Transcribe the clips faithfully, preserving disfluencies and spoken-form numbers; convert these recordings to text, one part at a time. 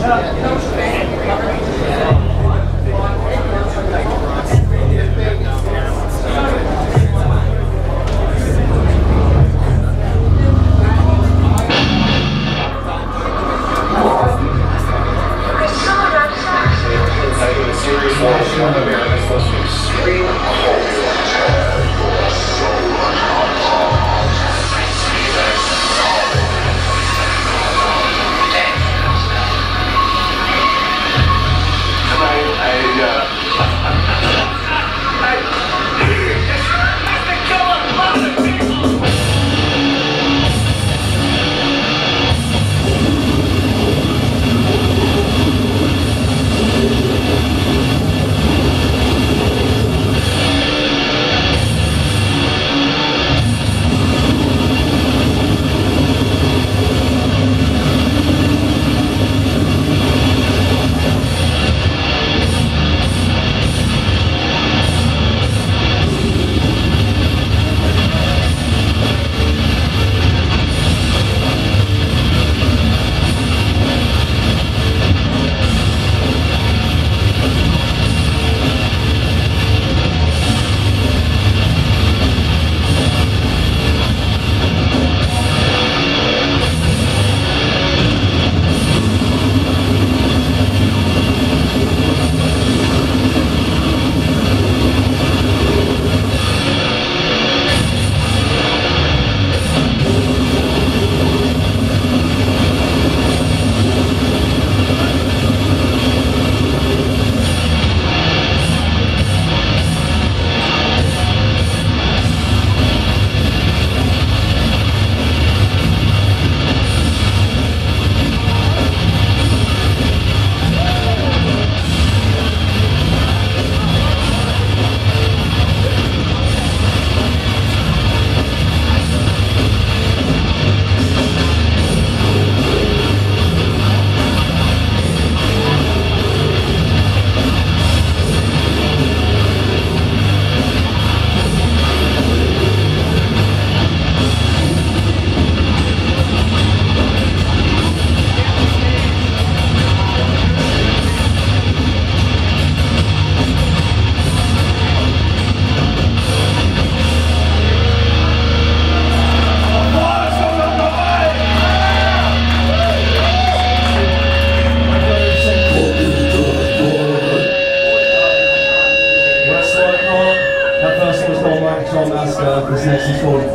This next is called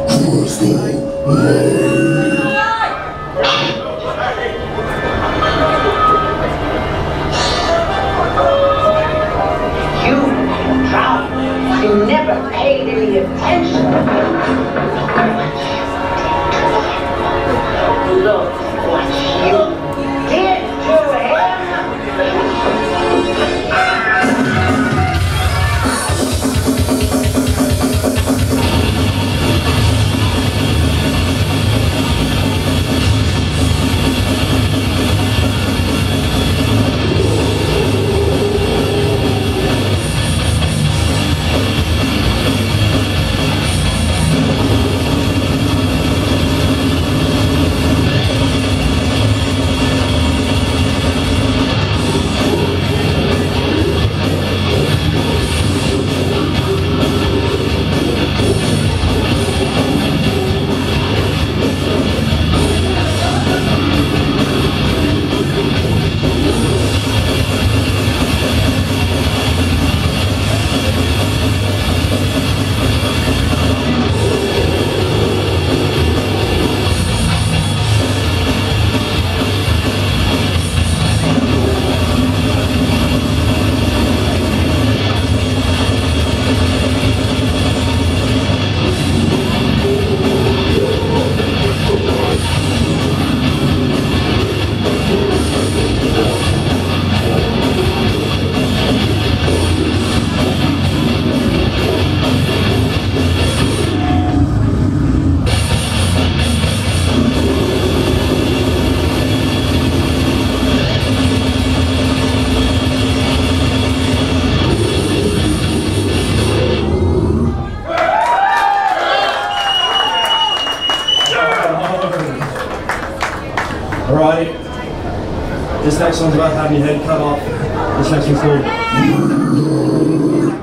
You, Trout, you never paid any attention. Look what you did to him. This next one's about having your head cut off. This next one's called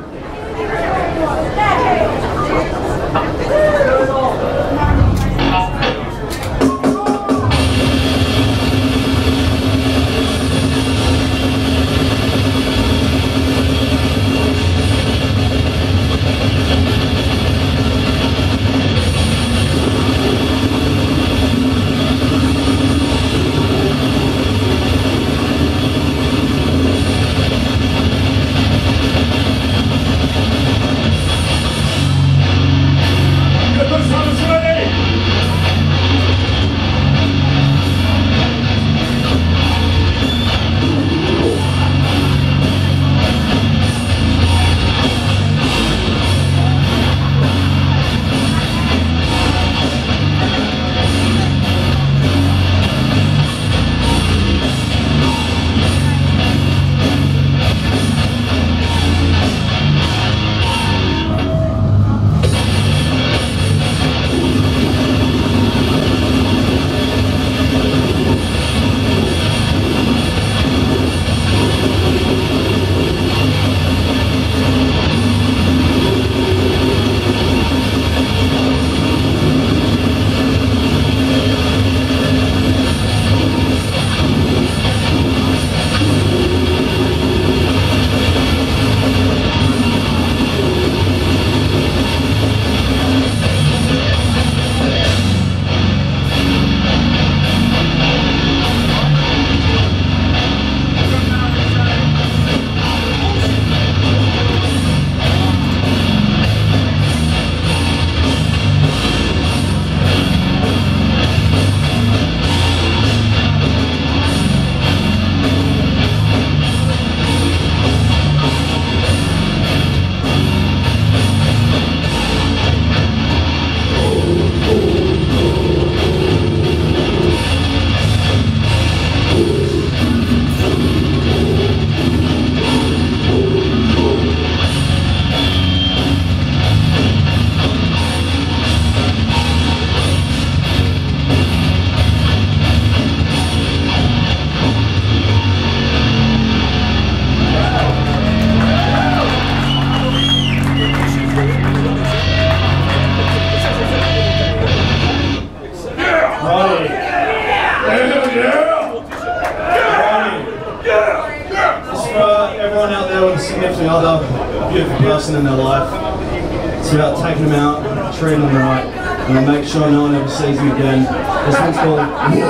everyone out there with a significant other, a beautiful person in their life. It's about taking them out, treating them right, and then make sure no one ever sees them again. This one's called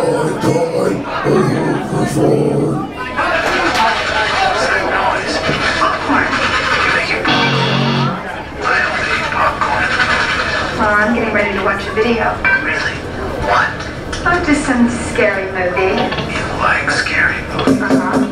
Well, I'm getting ready to watch a video. Really? What? Oh, just some scary movie. You like scary movies? Uh-huh.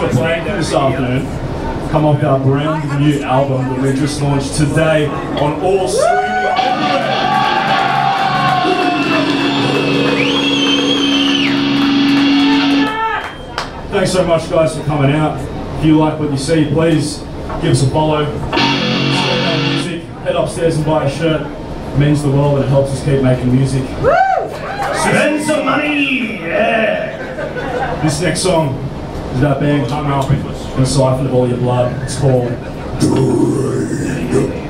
we're playing this afternoon come off our brand new album that we just launched today on all streaming. Thanks so much, guys, for coming out. If you like what you see, please give us a follow. Music. Head upstairs and buy a shirt. It means the world and it helps us keep making music. Woo! Spend some money! Yeah! This next song is about being hung up in a siphon of all your blood. It's called Drain.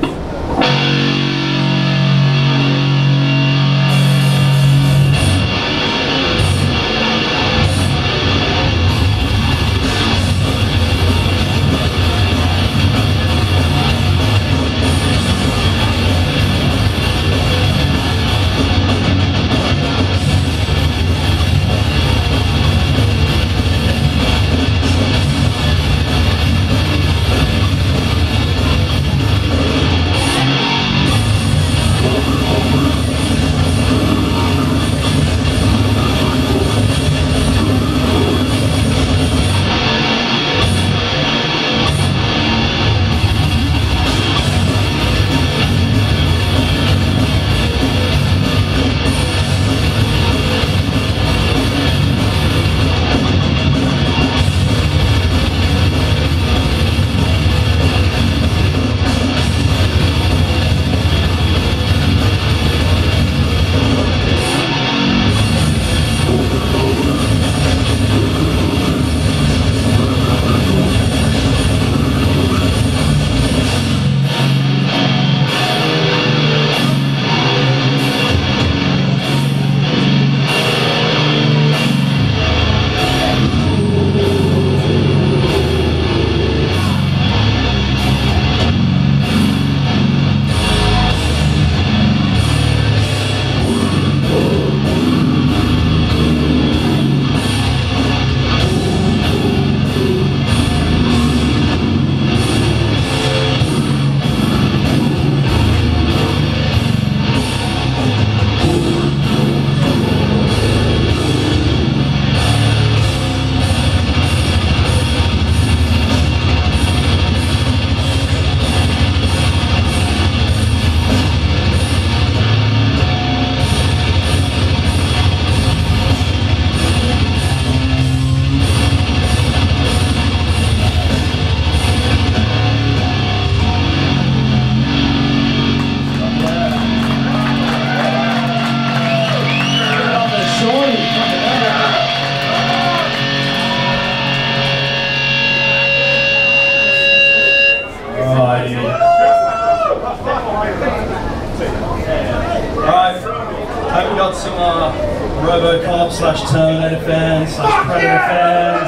Some uh, RoboCop slash Terminator fans slash Predator fans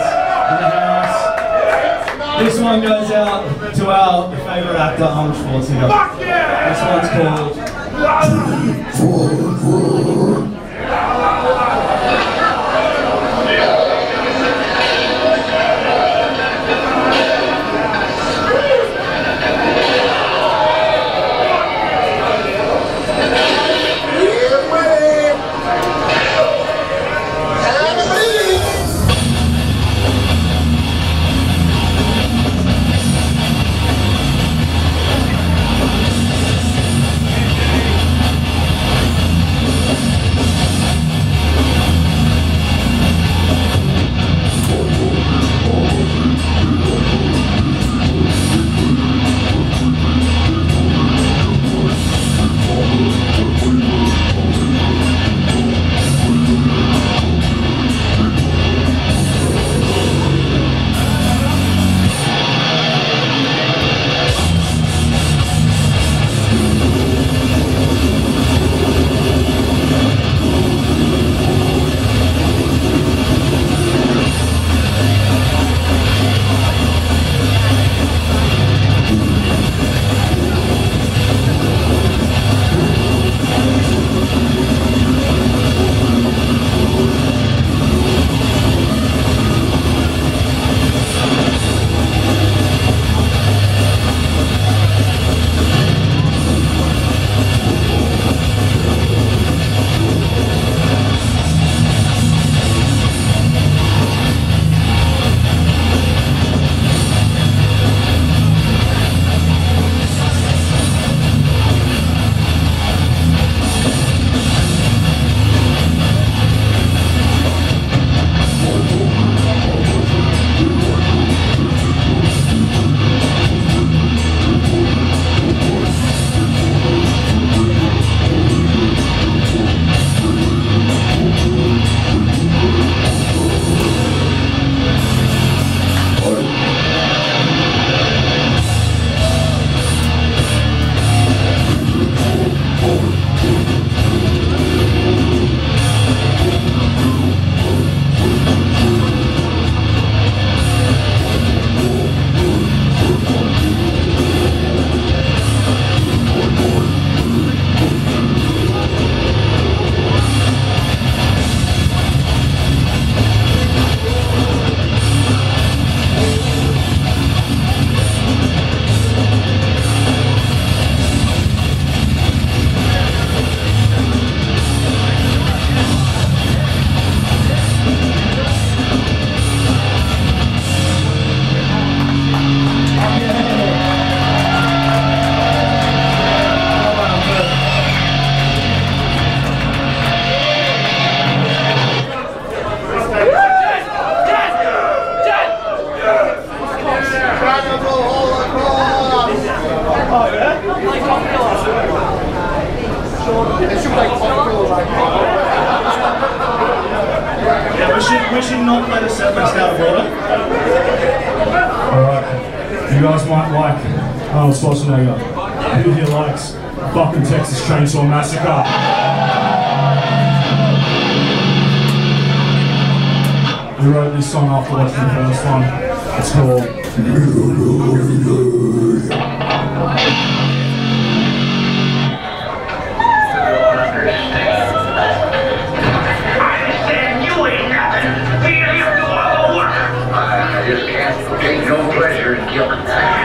in the house. This one goes out to our favourite actor, Arnold Schwarzenegger. This one's called Yeah, we should, we should not play the set list out of order. Alright, you guys might like Arnold Schwarzenegger. Who here likes fucking Texas Chainsaw Massacre? We wrote this song after watching the first one. It's called I just can't take no pleasure in killing.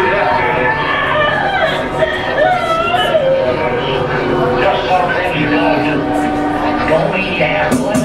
Just some things you gotta do. Don't mean you have limits.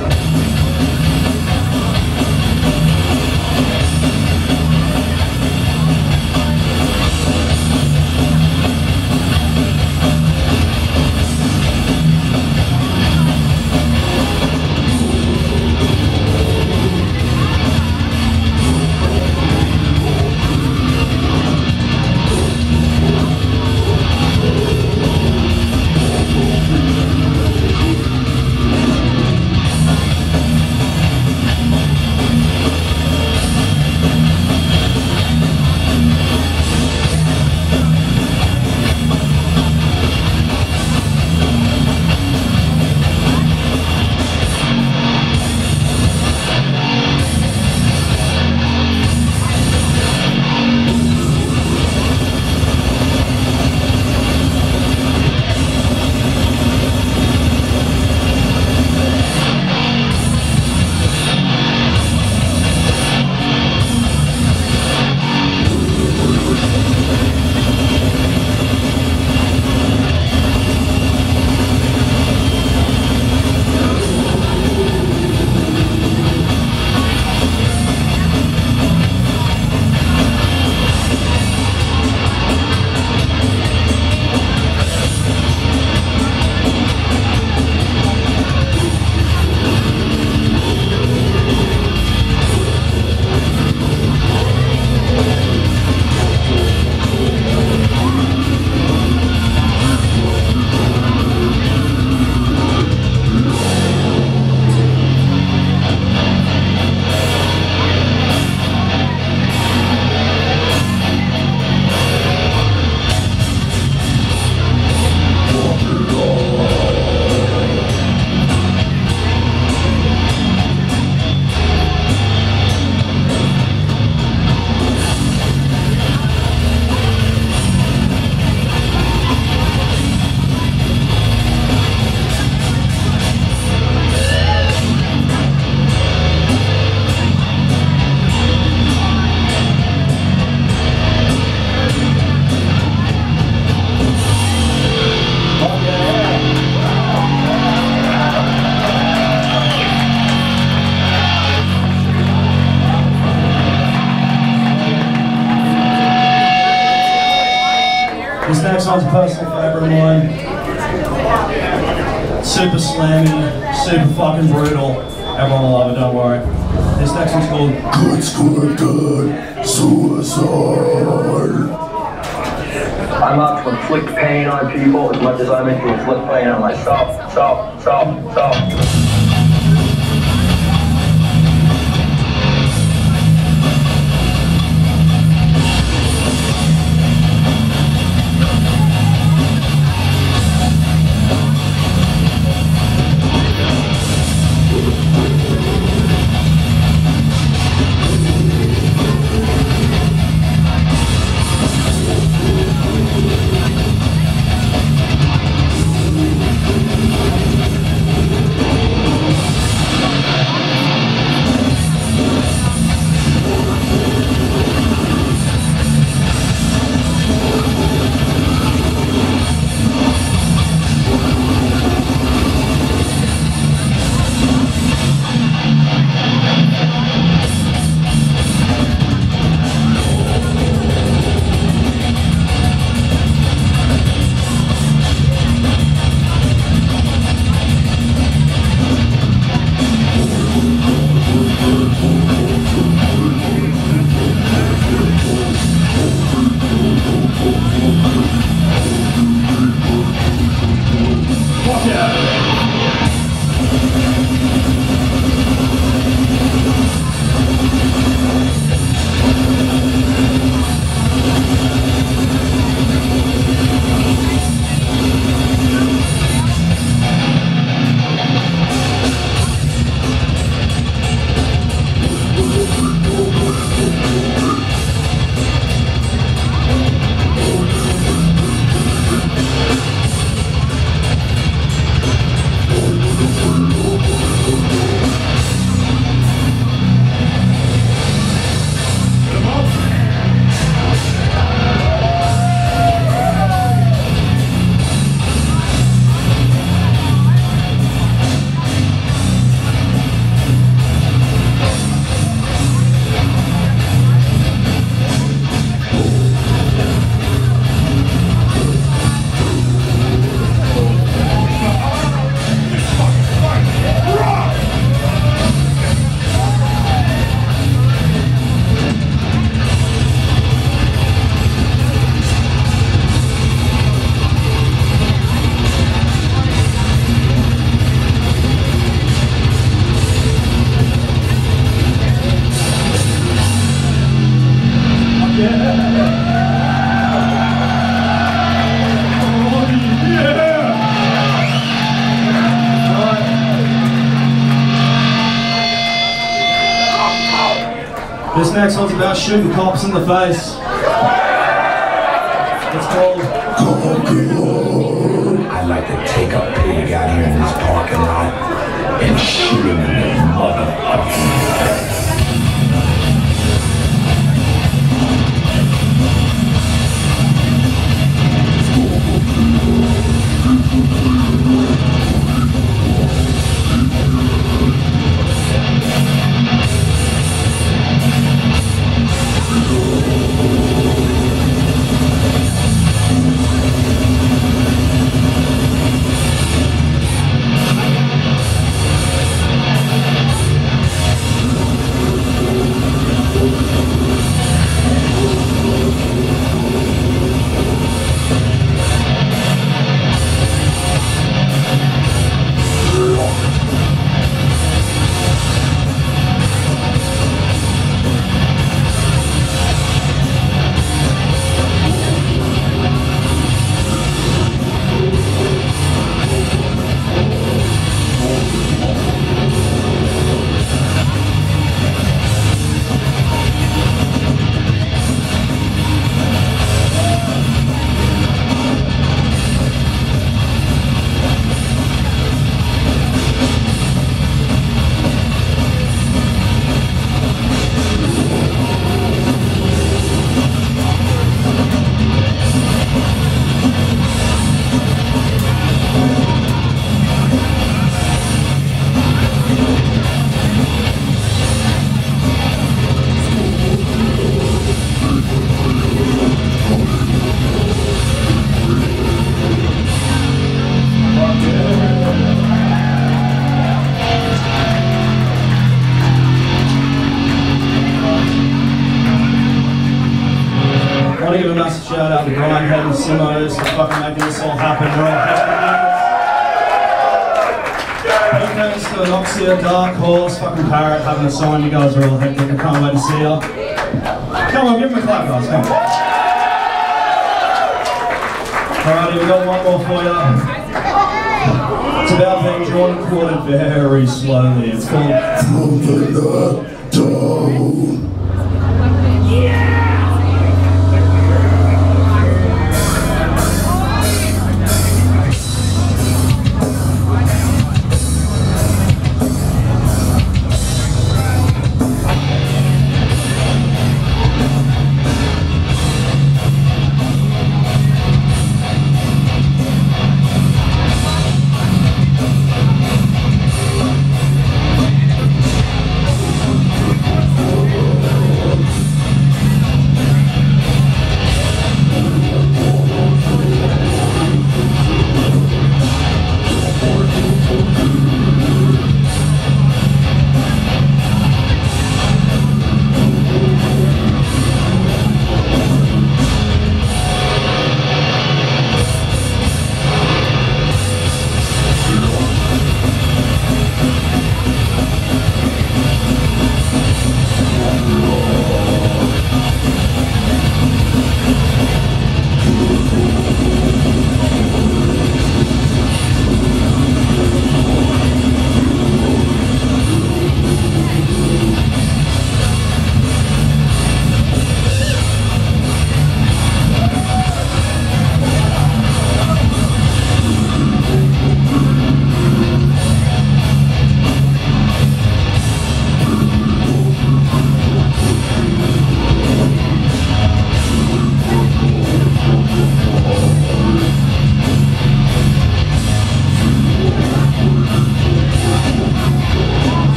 This next one's a personal favourite of mine. Super slammy, super fucking brutal. Everyone will love it, don't worry. This next one's called Good School Good Suicide. I'm out to inflict pain on people as much as I'm into inflict pain on myself. Stop, stop, stop. This next one's about shooting cops in the face. It's called I'd like to take a pig out here in this parking lot and shoot him in the motherfucking face. I want to give a massive shout out to Grindhead and Simos for fucking making this all happen. We're all happy. Big thanks to Anoxia, Dark Horse, fucking Parrot having a sign. You guys are all hectic. I can't wait to see ya. Come on, give them a clap, guys. Come on. Alrighty, we've got one more for you. It's about being drawn and quartered very slowly. It's called Down.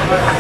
Bye.